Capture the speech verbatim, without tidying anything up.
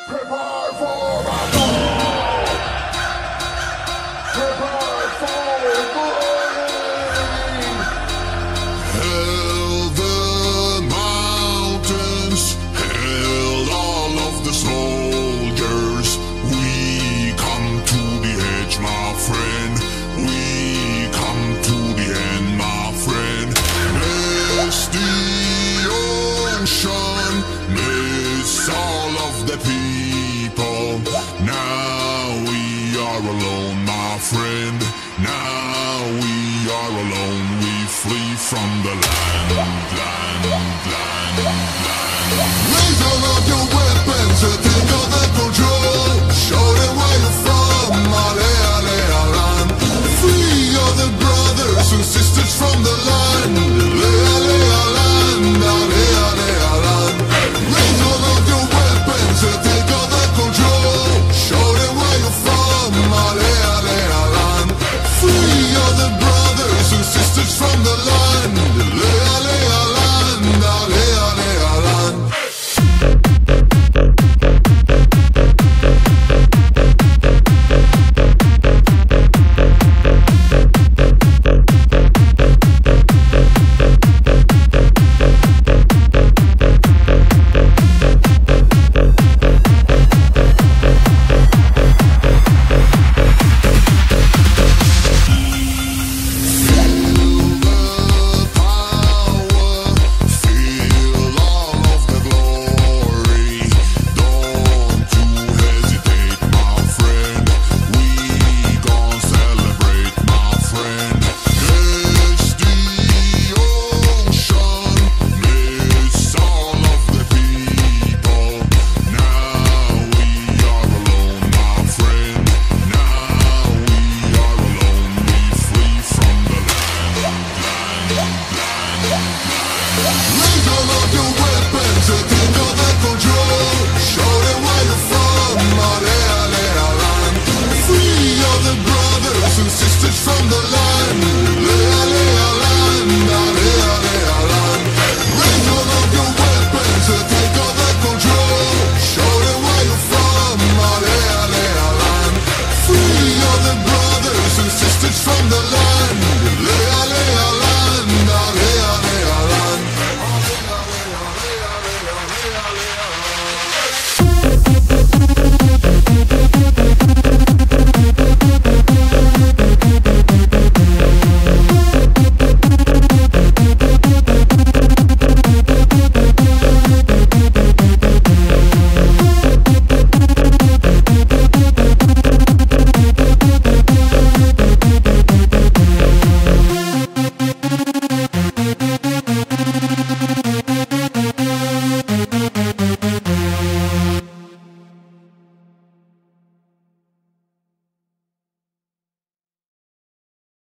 Prepare for battle! Prepare for burning! Hail the mountains, hail all of the soldiers. We come to the edge, my friend. We come to the end, my friend. Miss the ocean, miss all of the people. Now we are alone, my friend. Now we are alone. We flee from the land.